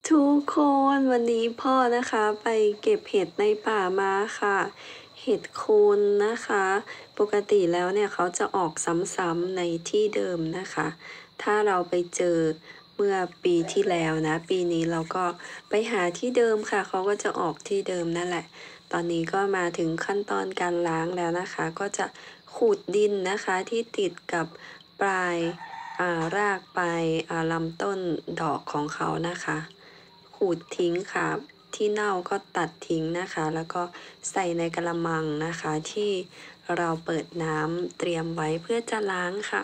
ทุกคนวันนี้พ่อนะคะไปเก็บเห็ดในป่ามาค่ะเห็ดโคนนะคะปกติแล้วเนี่ยเขาจะออกซ้ำๆในที่เดิมนะคะถ้าเราไปเจอเมื่อปีที่แล้วนะปีนี้เราก็ไปหาที่เดิมค่ะเขาก็จะออกที่เดิมนั่นแหละตอนนี้ก็มาถึงขั้นตอนการล้างแล้วนะคะก็จะขูดดินนะคะที่ติดกับปลายรากปลายลำต้นดอกของเขานะคะขูดทิ้งค่ะที่เน่าก็ตัดทิ้งนะคะแล้วก็ใส่ในกระมังนะคะที่เราเปิดน้ำเตรียมไว้เพื่อจะล้างค่ะ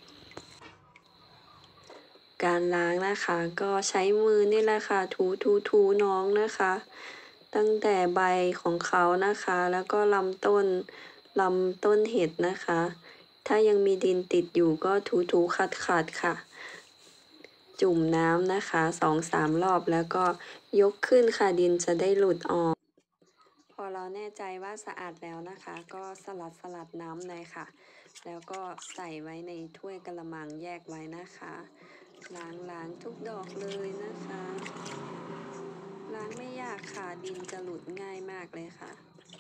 การล้างนะคะก็ใช้มือนี่แหละค่ะถูน้องนะคะตั้งแต่ใบของเขานะคะแล้วก็ลำต้นเห็ดนะคะถ้ายังมีดินติดอยู่ก็ถูขัดค่ะจุ่มน้ำนะคะ2-3 รอบแล้วก็ยกขึ้นค่ะดินจะได้หลุดออกพอเราแน่ใจว่าสะอาดแล้วนะคะก็สลัดน้ำเลยค่ะแล้วก็ใส่ไว้ในถ้วยกระมังแยกไว้นะคะล้างทุกดอกเลยนะคะล้างไม่ยากค่ะดินจะหลุดง่ายมากเลยค่ะ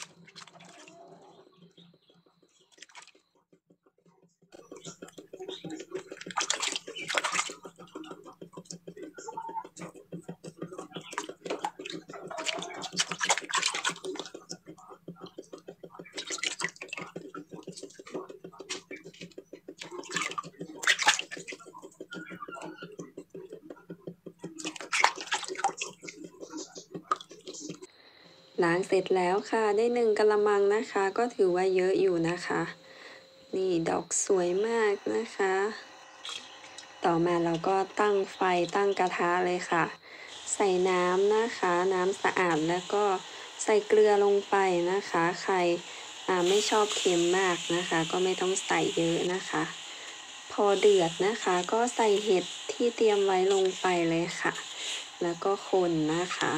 ล้างเสร็จแล้วค่ะได้1กะละมังนะคะก็ถือว่าเยอะอยู่นะคะนี่ดอกสวยมากนะคะต่อมาเราก็ตั้งไฟตั้งกระทะเลยค่ะใส่น้ำนะคะน้ำสะอาดแล้วก็ใส่เกลือลงไปนะคะใครไม่ชอบเค็มมากนะคะก็ไม่ต้องใส่เยอะนะคะพอเดือดนะคะก็ใส่เห็ดที่เตรียมไว้ลงไปเลยค่ะแล้วก็คนนะคะ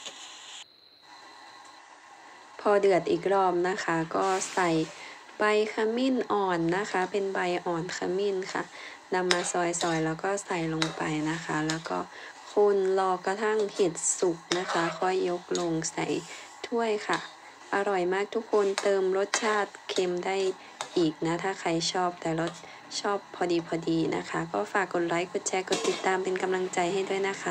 พอเดือดอีกรอบนะคะก็ใส่ใบขมิ้นอ่อนนะคะเป็นใบอ่อนขมิ้นค่ะนำมาซอยแล้วก็ใส่ลงไปนะคะแล้วก็คนรอกระทั่งเห็ดสุกนะคะค่อยยกลงใส่ถ้วยค่ะอร่อยมากทุกคนเติมรสชาติเค็มได้อีกนะถ้าใครชอบแต่รสชอบพอดีนะคะก็ฝากกดไลค์กดแชร์กดติดตามเป็นกำลังใจให้ด้วยนะคะ